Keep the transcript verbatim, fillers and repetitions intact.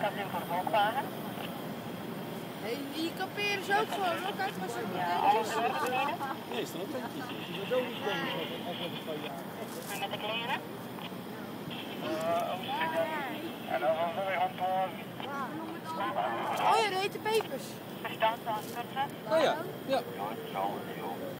Hey, die kamperen ze ook gewoon, hoor. Kijk maar zo goed. Nee, is er een tentje. Zo niet komen als het van jaar. En met de kleren? Oh ja, de hete pepers. Verstand van Oh ja, ja.